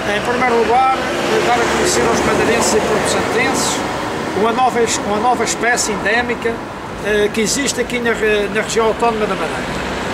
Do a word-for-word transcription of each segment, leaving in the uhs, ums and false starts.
Em primeiro lugar, dar a conhecer aos madeirenses e porto-santenses uma nova, uma nova espécie endémica uh, que existe aqui na, na região autónoma da Madeira.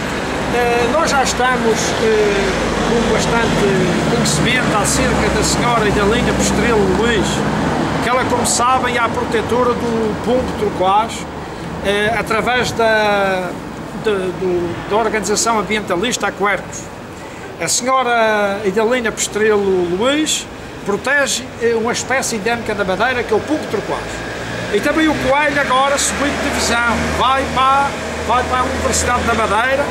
Uh, nós já estamos uh, com bastante conhecimento acerca da senhora Idalina Pestrelo Luís, que ela, como sabem, é a protetora do pombo turquoise, uh, através da, de, do, da organização ambientalista Aquercos. A senhora Idalina Pestrelo Luís protege uma espécie endémica da Madeira, que é o pombo turquoise. E também o coelho agora subiu de divisão, vai para, vai para a Universidade da Madeira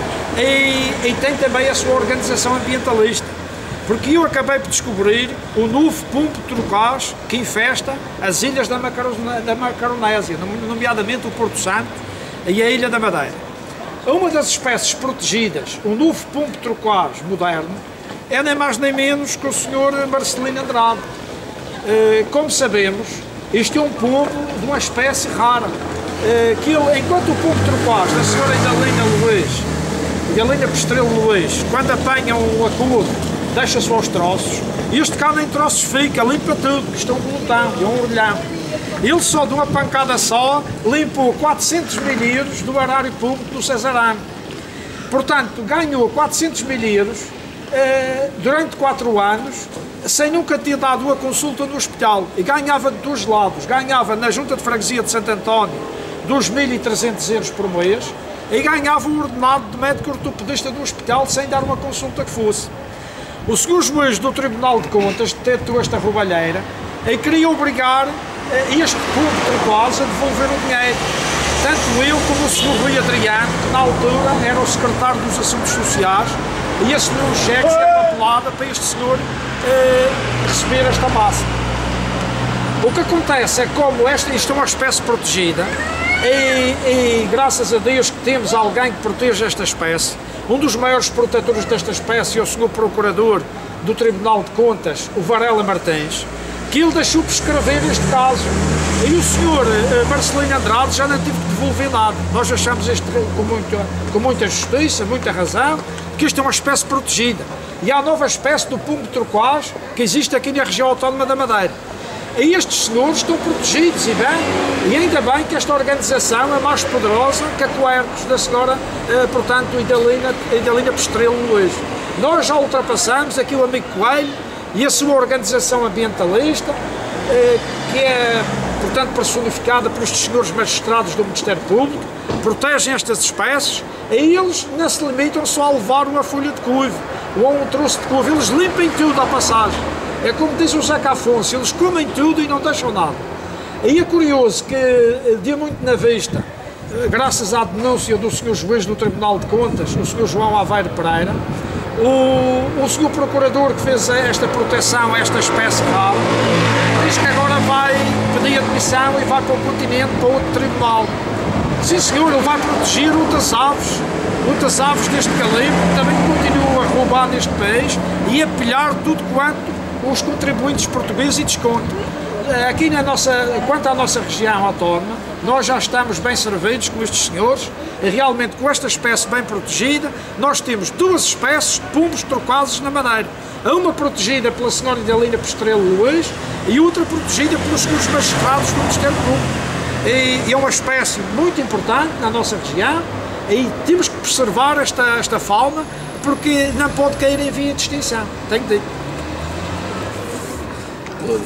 e, e tem também a sua organização ambientalista. Porque eu acabei por descobrir o novo pombo turquoise que infesta as ilhas da, Macarone, da Macaronésia, nomeadamente o Porto Santo e a Ilha da Madeira. Uma das espécies protegidas, o novo pombo turquoise moderno, é nem mais nem menos que o senhor Marcelino Andrade. Como sabemos, este é um pombo de uma espécie rara, que ele, enquanto o pombo turquoise da senhora Idalina Luís, Idalina Pestrelo Luís, quando apanham o acordo, deixa-se aos troços, e este cá nem troços fica, limpa tudo, que isto é um glutão, é um orelhão. Ele só de uma pancada só limpou quatrocentos milímetros do arário público do Cesarano. Portanto, ganhou quatrocentos milímetros eh, durante quatro anos, sem nunca ter dado uma consulta no hospital. E ganhava de dois lados. Ganhava na Junta de Freguesia de Santo António dois mil e trezentos euros por mês e ganhava o ordenado de médico ortopedista do hospital sem dar uma consulta que fosse. O senhor juiz do Tribunal de Contas detectou esta roubalheira e queria obrigar este pombo turquoise a devolver o dinheiro. Tanto eu como o senhor Rui Adriano, que na altura era o secretário dos Assuntos Sociais, e assinou um cheque de papelada para este senhor eh, receber esta massa. O que acontece é que, como esta, isto é uma espécie protegida, e, e graças a Deus que temos alguém que protege esta espécie, um dos maiores protetores desta espécie é o senhor Procurador do Tribunal de Contas, o Varela Martins, que ele deixou prescrever este caso. E o senhor uh, Marcelino Andrade já não teve que devolver nada. Nós achamos isto com muita, com muita justiça, muita razão, que isto é uma espécie protegida. E há a nova espécie do pombo turquoise que existe aqui na região autónoma da Madeira. E estes senhores estão protegidos, e bem, e ainda bem que esta organização é mais poderosa que a Aquercos da senhora, uh, portanto, Idalina, Idalina Pestrelo Luís. Nós já ultrapassamos aqui o amigo Coelho e a sua organização ambientalista, eh, que é, portanto, personificada pelos senhores magistrados do Ministério Público, protegem estas espécies, e eles não se limitam só a levar uma folha de couve ou um troço de couve, eles limpem tudo à passagem. É como diz o Zeca Afonso, eles comem tudo e não deixam nada. E é curioso que, deu muito na vista, graças à denúncia do senhor juiz do Tribunal de Contas, o senhor João Aveiro Pereira, O, o senhor Procurador que fez esta proteção a esta espécie rara diz que agora vai pedir admissão e vai para o continente, para outro tribunal. Sim senhor, ele vai proteger outras aves, outras aves deste calibre, que também continuam a roubar neste país e a pilhar tudo quanto os contribuintes portugueses e desconto. Aqui na nossa, quanto à nossa região autónoma, nós já estamos bem servidos com estes senhores e realmente com esta espécie bem protegida, nós temos duas espécies de pombos turquoises na Madeira. Uma protegida pela senhora Idalina Pestrelo Luís e outra protegida pelos senhores magistrados do Ministério Público. E é uma espécie muito importante na nossa região e temos que preservar esta, esta fauna porque não pode cair em via de extinção. Tenho dito.